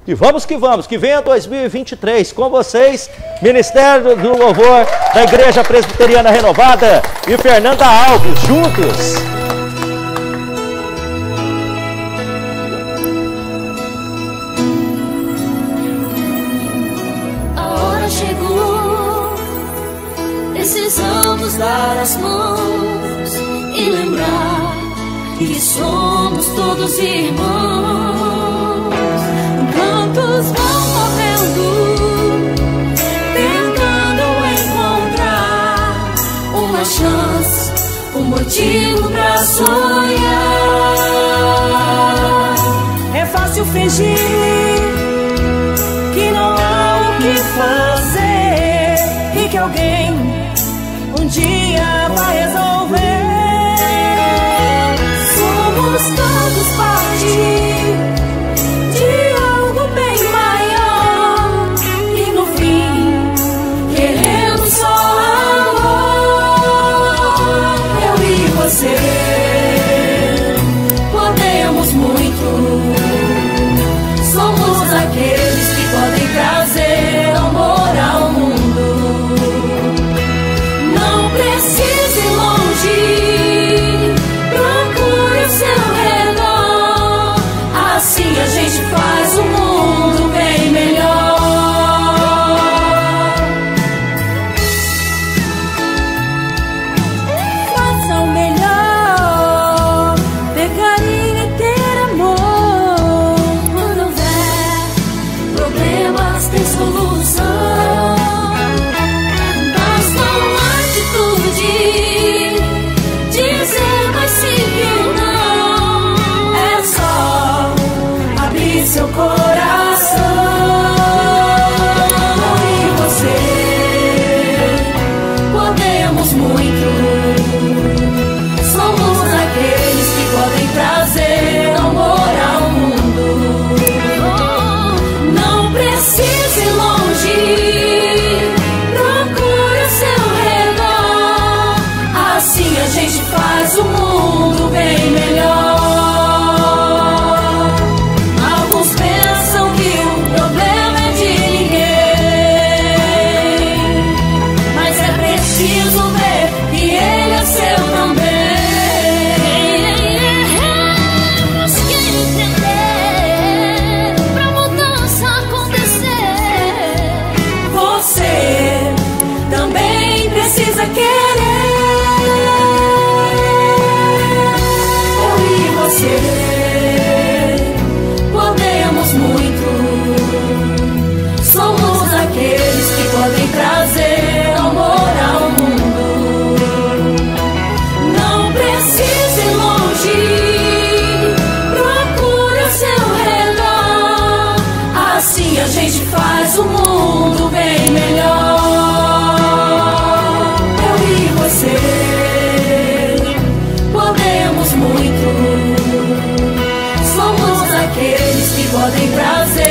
E vamos, que venha 2023 com vocês, Ministério do Louvor da Igreja Presbiteriana Renovada e Fernanda Alves, juntos. A hora chegou, precisamos dar as mãos e lembrar que somos todos irmãos. Quantos vão morrendo, tentando encontrar uma chance, um motivo pra sonhar. É fácil fingir que não há o que fazer e que alguém um dia vai resolver. Somos todos parte podemos muito. Somos aqueles que podem trazer amor ao mundo. Não precisa ir longe, procure o seu redor. Assim a gente faz o mundo bem melhor. Tem solução. Basta uma atitude, dizer mais sim que não. É só abrir seu coração. E você, podemos muito. Somos aqueles que podem trazer amor ao mundo. Não precisa ir longe, procure o seu redor. Assim a gente faz o mundo bem melhor. Alguns pensam que o problema é de ninguém, mas é preciso ver que ele é seu também. Precisa querer. Eu e você podemos muito. Somos aqueles que podem trazer amor ao mundo. Não precisa ir longe, procure o seu redor. Assim a gente faz o mundo bem melhor. Podemos muito. Somos aqueles que podem trazer